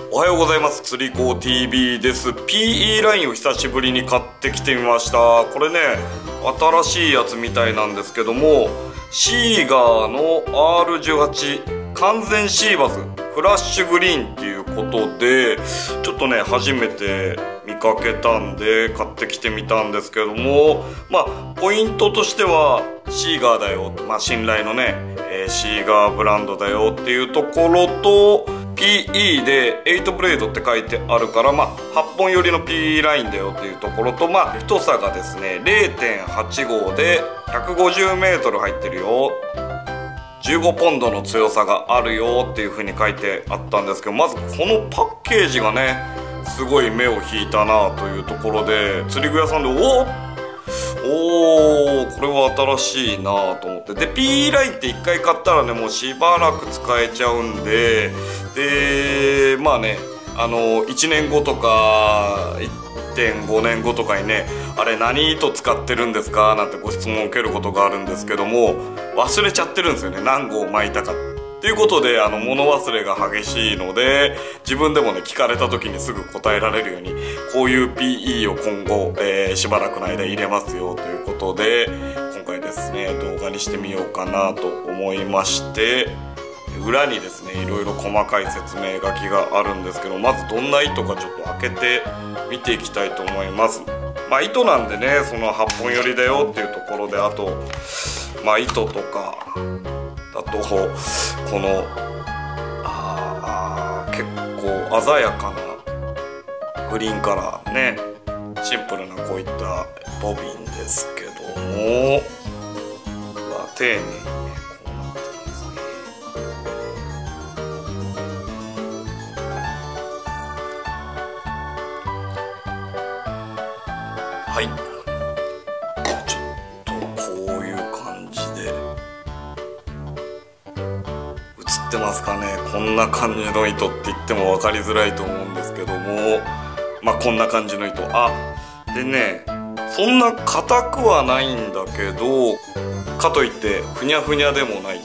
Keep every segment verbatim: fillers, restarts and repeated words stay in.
おはようございます。釣り子 ティービー です。 ピーイー ラインを久しぶりに買ってきてみました。これね、新しいやつみたいなんですけども、シーガーの アールじゅうはち 完全シーバスフラッシュグリーンっていうことで、ちょっとね初めて見かけたんで買ってきてみたんですけども、まあポイントとしてはシーガーだよ、まあ信頼のね、えー、シーガーブランドだよっていうところと、 ピーイー ではちブレードって書いてあるから、まあはっぽん寄りの ピーイー ラインだよっていうところと、まあ太さがですね れいてんはちご で ひゃくごじゅうメートル入ってるよ、じゅうごポンドの強さがあるよっていう風に書いてあったんですけど、まずこのパッケージがねすごい目を引いたなというところで、釣り具屋さんでおおーこれは新しいなと思って、で ピーイー ラインっていっかい買ったらねもうしばらく使えちゃうんで、でまあねあのいちねんごとか いってんごねんごとかにね、あれ何糸使ってるんですかなんてご質問を受けることがあるんですけども、忘れちゃってるんですよね、何号巻いたかっていうことで、あの物忘れが激しいので、自分でもね聞かれた時にすぐ答えられるように、こういう ピーイー を今後、えー、しばらくの間入れますよということで、今回ですね動画にしてみようかなと思いまして、裏にですねいろいろ細かい説明書きがあるんですけど、まずどんな糸かちょっと開けて見ていきたいと思います。まあ糸なんでね、そのはっぽん寄りだよっていうところで、あとまあ糸とかだとこのああ結構鮮やかなグリーンカラーね、シンプルなこういったボビンですけども、まあ丁寧にねこうなってるんですね。はい、ちょっとこういう感じで映ってますかね。こんな感じの糸って言っても分かりづらいと思うんですけども、まあこんな感じの糸、あでねそんな硬くはないんだけど、かといってふにゃふにゃでもない、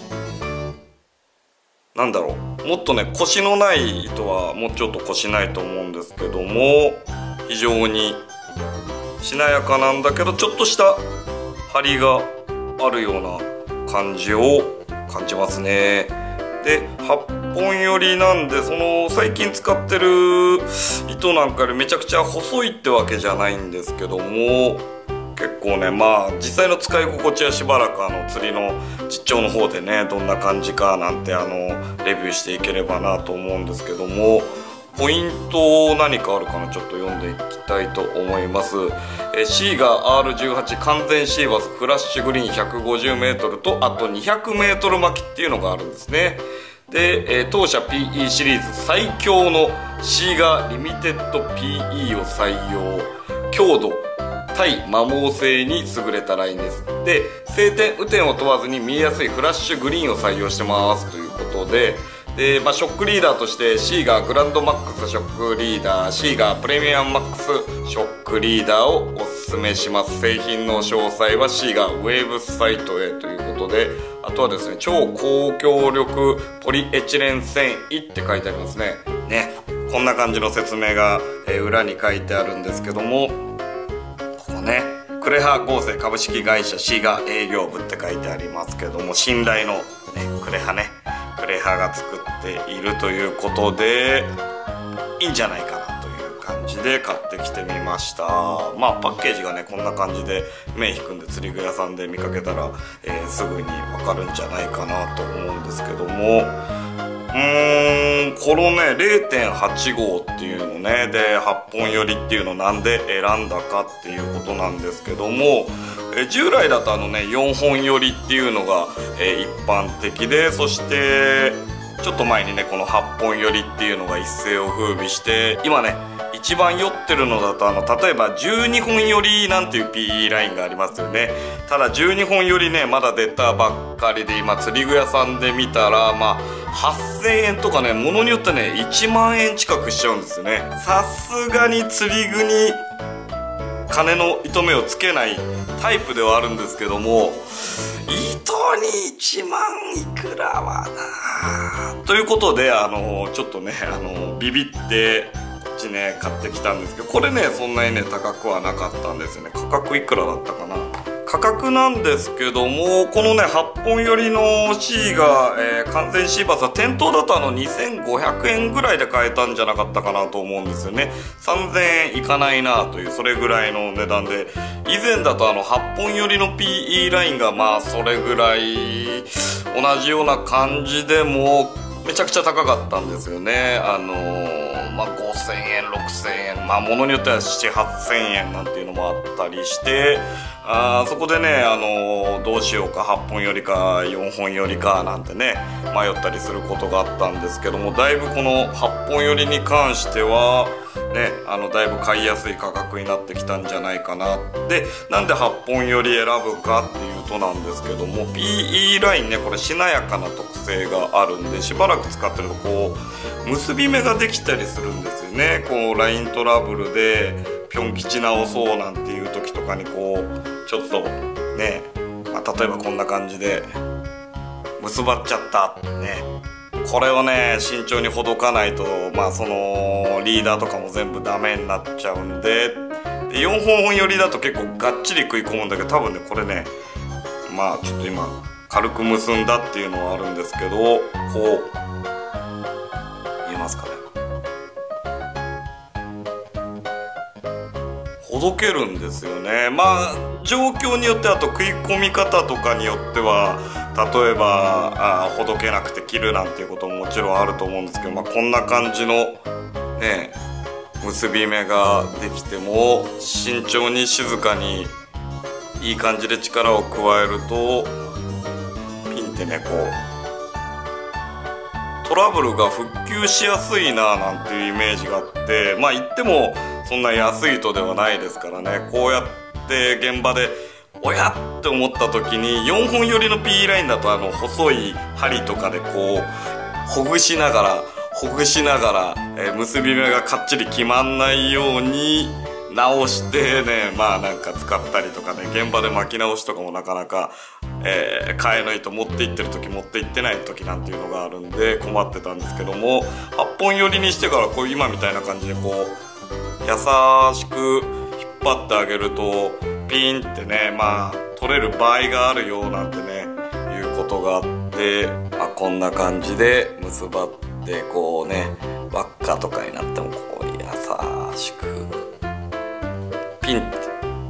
なんだろう、もっとねコシのない糸はもうちょっとコシないと思うんですけども、非常にしなやかなんだけど、ちょっとした張りがあるような感じを感じますね。ではっぽん寄りなんで、その最近使ってる糸なんかよりめちゃくちゃ細いってわけじゃないんですけども、結構ねまあ実際の使い心地はしばらくあの釣りの実況の方でねどんな感じかなんてあのレビューしていければなと思うんですけども、ポイント何かあるかな、ちょっと読んでいきたいと思います。えシーガー アールじゅうはち 完全シーバスフラッシュグリーン ひゃくごじゅうメートル と、あと にひゃくメートル 巻きっていうのがあるんですね。で、え当社 ピーイー シリーズ最強のシーガーリミテッド ピーイー を採用、強度対摩耗性に優れたラインです。で晴天雨天を問わずに見えやすいフラッシュグリーンを採用してますということで、で、まあ、ショックリーダーとしてシーガーグランドマックスショックリーダー、シーガープレミアムマックスショックリーダーをおすすめします。製品の詳細はシーガーウェーブサイトへということで、あとはですね超高強力ポリエチレン繊維って書いてありますね。ね、こんな感じの説明が、えー、裏に書いてあるんですけども、ここねクレハ合成株式会社シーガー営業部って書いてありますけども、信頼の、ね、クレハねクレハが作っているということでいいんじゃないかなという感じで買ってきてみました。まあパッケージがねこんな感じで目引くんで、釣り具屋さんで見かけたら、えー、すぐに分かるんじゃないかなと思うんですけども、うーんこのね れいてんはちご っていうのねではっぽん寄りっていうのなんで選んだかっていうことなんですけども、え従来だとあのねよんほん寄りっていうのが、えー、一般的で、そしてちょっと前にねこのはっぽん寄りっていうのが一世を風靡して、今ね一番酔ってるのだとあの例えばじゅうにほん寄りなんていう ピーイー ラインがありますよね。ただじゅうにほん寄りねまだ出たばっかりで、今釣り具屋さんで見たらまあはっせんえんとかね、ものによってねいちまんえん近くしちゃうんですよね。さすがに釣り具に金の糸目をつけないタイプではあるんですけども、 糸にいちまんいくらはなということで、あのちょっとねあのビビってこっちね買ってきたんですけど、これねそんなにね高くはなかったんですよね。価格いくらだったかな。価格なんですけども、このねはっぽん寄りの C が、えー、完全 C バスは店頭だとあのにせんごひゃくえんぐらいで買えたんじゃなかったかなと思うんですよね。さんぜんえんいかないなという、それぐらいの値段で、以前だとあのはっぽん寄りの ピーイー ラインがまあそれぐらい同じような感じでもめちゃくちゃ高かったんですよね。あのー、まあごせんえんろくせんえん、まあものによってはななはっせんえんなんていうのもあったりして、あそこでね、あのー、どうしようかはっぽん寄りかよんほん寄りかなんてね迷ったりすることがあったんですけども、だいぶこのはっぽん寄りに関してはね、あのだいぶ買いやすい価格になってきたんじゃないかな。で、なんではっぽん寄り選ぶかっていうとなんですけども、 ピーイー ラインね、これしなやかな特性があるんで、しばらく使ってるとこう結び目ができたりするんですよね。こう ライン トラブルでピョン吉直そうなんていう時とかにこうちょっとね、まあ、例えばこんな感じで結ばっちゃったってね、これをね慎重にほどかないと、まあそのリーダーとかも全部ダメになっちゃうんで、でよんほん寄りだと結構がっちり食い込むんだけど、多分ねこれね、まあちょっと今軽く結んだっていうのはあるんですけど、こう見えますかね、ほどけるんですよね。まあ状況によってあと食い込み方とかによっては、例えばあほどけなくて切るなんていうことももちろんあると思うんですけど、まあ、こんな感じのね結び目ができても慎重に静かにいい感じで力を加えるとピンってねこうトラブルが復旧しやすいななんていうイメージがあって、まあ言ってもそんな安い糸ではないですからね。こうやって現場でおやって思った時によんほん寄りの ピーイー ラインだとあの細い針とかでこうほぐしながらほぐしながら、えー、結び目がかっちり決まんないように直してね、まあなんか使ったりとかね、現場で巻き直しとかもなかなか、えー、替えの糸持っていってる時持っていってない時なんていうのがあるんで困ってたんですけども、はっぽん寄りにしてからこう今みたいな感じでこう優しく引っ張ってあげるとピンってね、まあ取れる場合があるよなんてねいうことがあって、まあ、こんな感じで結ばってこうね輪っかとかになってもこう優しくピンって、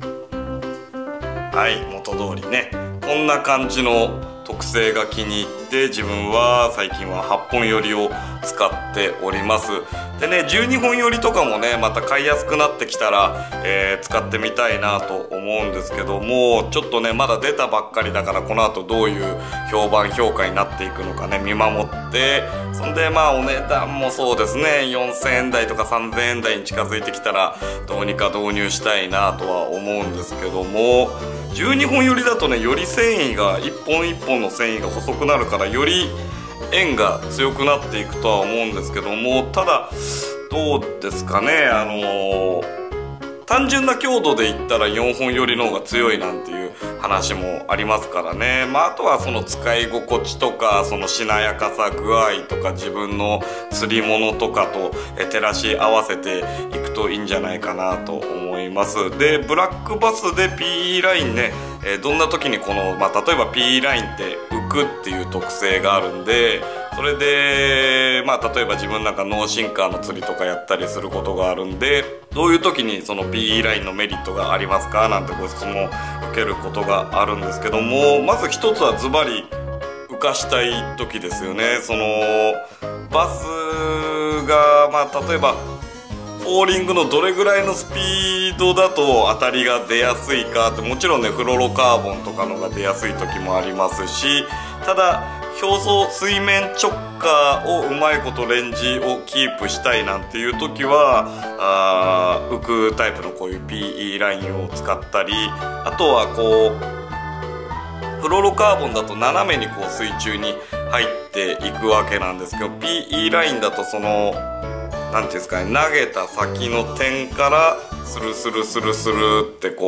はい、元通りねこんな感じの特性が気に入って自分は最近ははっぽん寄りを使っております。でねじゅうにほん寄りとかもねまた買いやすくなってきたら、えー、使ってみたいなと思うんですけども、ちょっとねまだ出たばっかりだからこの後どういう評判評価になっていくのかね見守って、そんでまあお値段もそうですねよんせんえん台とかさんぜんえん台に近づいてきたらどうにか導入したいなとは思うんですけども、じゅうにほん寄りだとねより繊維が一本一本の繊維が細くなるからより円が強くなっていくとは思うんですけども、ただどうですかね、あのー、単純な強度で言ったらよんほん寄りの方が強いなんていう話もありますからね。まあ、あとはその使い心地とかそのしなやかさ具合とか自分の釣り物とかと照らし合わせていくといいんじゃないかなと思います。でブラックバスで ピーイー ラインね、えー、どんな時にこの、まあ、例えば ピーイー ラインって浮くっていう特性があるんで、それでまあ例えば自分なんかノーシンカーの釣りとかやったりすることがあるんで、どういう時にその ピーイー ラインのメリットがありますかなんてご質問を受けることがあるんですけども、まず一つはズバリ浮かしたい時ですよね。そのバスがまあ例えばフォーリングのどれぐらいのスピードだと当たりが出やすいかって、もちろんねフロロカーボンとかのが出やすい時もありますし、ただ表層水面直下をうまいことレンジをキープしたいなんていう時はあ浮くタイプのこういう ピーイー ラインを使ったり、あとはこうフロロカーボンだと斜めにこう水中に入っていくわけなんですけど、 ピーイー ラインだとそのなんていうんですかね、投げた先の点からスルスルスルスルってこう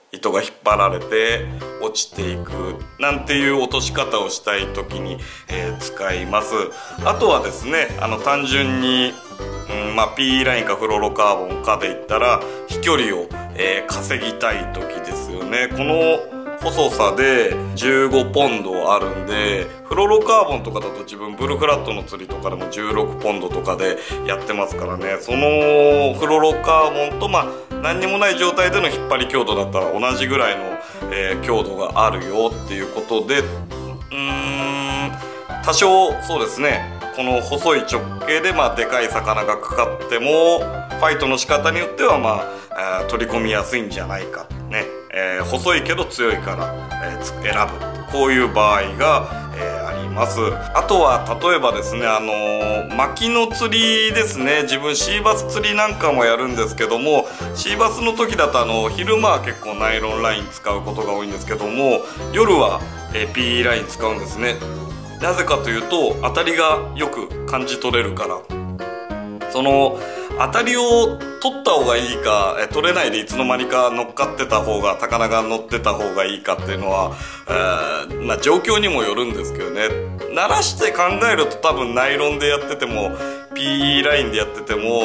糸が引っ張られて落ちていくなんていう落とし方をしたい時に、えー、使います。あとはですね、あの単純に、うんまあ、ピー ラインかフロロカーボンかで言ったら飛距離を、えー、稼ぎたい時ですよね。この細さでじゅうごポンドあるんで、フロロカーボンとかだと自分ブルフラットの釣りとかでもじゅうろくポンドとかでやってますからね。そのフロロカーボンとまあ何にもない状態での引っ張り強度だったら同じぐらいの、えー、強度があるよっていうことで、うーん多少そうですね、この細い直径でまあでかい魚がかかってもファイトの仕方によってはまあ、えー、取り込みやすいんじゃないかね。えー、細いけど強いから、えー、選ぶこういう場合が、えー、あります。あとは例えばですね、あのー、巻きの釣りですね。自分シーバス釣りなんかもやるんですけども、シーバスの時だとあの昼間は結構ナイロンライン使うことが多いんですけども、夜は、えー、ピー ライン使うんですね。なぜかというと当たりがよく感じ取れるから。その当たりを取った方がいいか、え取れないでいつの間にか乗っかってた方が、魚が乗ってた方がいいかっていうのは、えーまあ、状況にもよるんですけどね。慣らして考えると多分ナイロンでやってても ピー ラインでやってても、うん、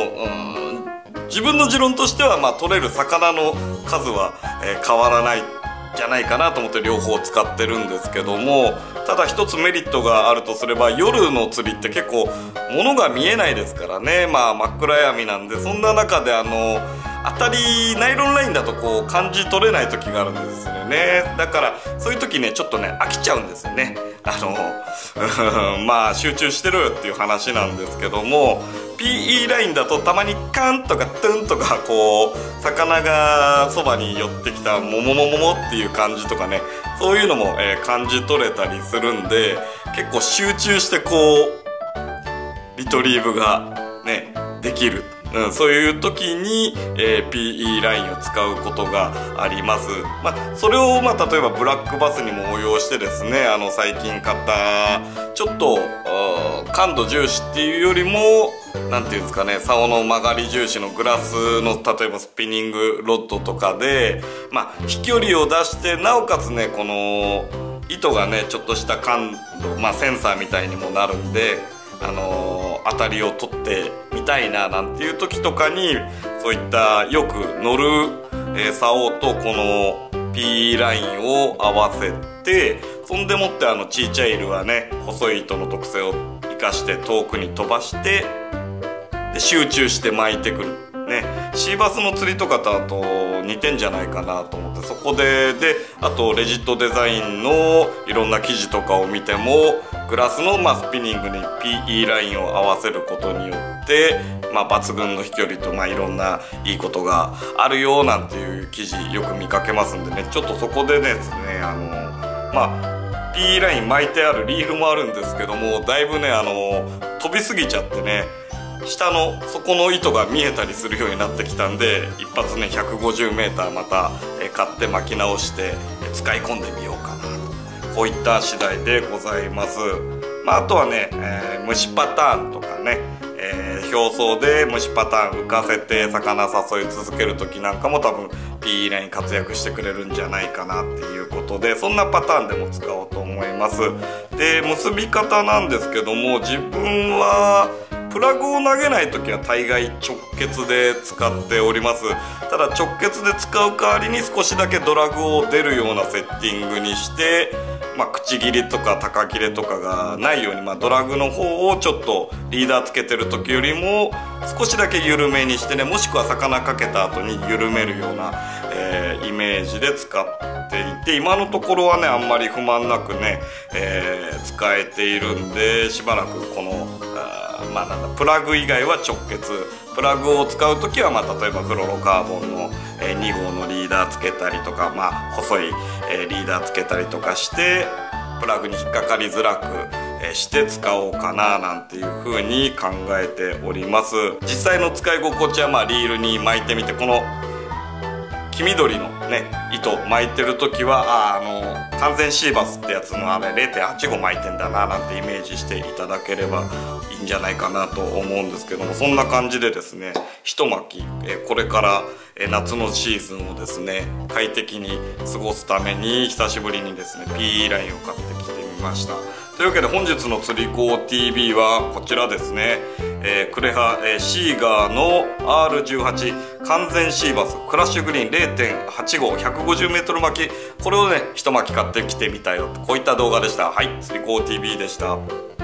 自分の持論としてはまあ取れる魚の数は、えー、変わらないじゃないかなと思って両方使ってるんですけども、ただ一つメリットがあるとすれば、夜の釣りって結構物が見えないですからね。まあ真っ暗闇なんで、そんな中であの当たりナイロンラインだとこう感じ取れない時があるんですよね。だからそういう時ねちょっとね飽きちゃうんですよね。あのまあ集中してるっていう話なんですけども、 ピー ラインだとたまにカンとかトゥンとかこう魚がそばに寄ってきたモモモモモっていう感じとかね、そういうのも、えー、感じ取れたりするんで、結構集中してこうリトリーブがねできる、うん、そういう時に、えー、ピー ラインを使うことがあります。まあ、それを、まあ、例えばブラックバスにも応用してですね、あの最近買ったちょっと感度重視っていうよりもなんていうんですかね、竿の曲がり重視のグラスの例えばスピニングロッドとかで、まあ、飛距離を出してなおかつねこの糸がねちょっとした感度、まあ、センサーみたいにもなるんで、あのー、当たりを取ってみたいななんていう時とかにそういったよく乗る、えー、竿とこの ピー ラインを合わせて、そんでもってあのちいちゃいルアーね、細い糸の特性を生かして遠くに飛ばしてで集中して巻いてくるね。シーバスの釣りとかとあと似てんじゃないかなと思って、そこでであとレジットデザインのいろんな記事とかを見ても、グラスのまあスピニングに ピー ラインを合わせることによって、まあ、抜群の飛距離とまあいろんないいことがあるよなんていう記事よく見かけますんでね、ちょっとそこでですね、あのまあ ピー ライン巻いてあるリールもあるんですけども、だいぶねあの飛びすぎちゃってね、下の底の糸が見えたりするようになってきたんで、一発ね ひゃくごじゅうメーター また買って巻き直して使い込んでみようかなと、こういった次第でございます。まあ、あとはね、えー、虫パターンとかね、えー、表層で虫パターン浮かせて魚誘い続ける時なんかも多分 ピー ライン活躍してくれるんじゃないかなっていうことで、そんなパターンでも使おうと思います。で結び方なんですけども、自分はプラグを投げない時は大概直結で使っております。ただ直結で使う代わりに少しだけドラグを出るようなセッティングにして、まあ、口切りとか高切れとかがないように、まあ、ドラグの方をちょっとリーダーつけてる時よりも少しだけ緩めにしてね、もしくは魚かけた後に緩めるような、えー、イメージで使っていて、今のところはねあんまり不満なくね、えー、使えているんで、しばらくこのまあなんだプラグ以外は直結、プラグを使う時はまあ例えばフロロカーボンのに号のリーダーつけたりとか、まあ細いリーダーつけたりとかしてプラグに引っかかりづらくして使おうかななんていう風に考えております。実際の使い心地はまあリールに巻いてみて、この黄緑のね糸巻いてる時はああの完全シーバスってやつのあれ れいてんはちご 巻いてんだななんてイメージしていただければいいんじゃないかなと思うんですけども、そんな感じでですね一巻きえこれからえ夏のシーズンをですね快適に過ごすために久しぶりにですね ピーイー ラインを買ってきてみました。というわけで本日の釣り子 ティービー はこちらですね、えー、クレハ、えー、シーガーの アールじゅうはち 完全シーバスクラッシュグリーン れいてんはちご ひゃくごじゅうメートル巻き、これをね一巻き買ってきてみたよ、こういった動画でした。はい、釣り子 ティービー でした。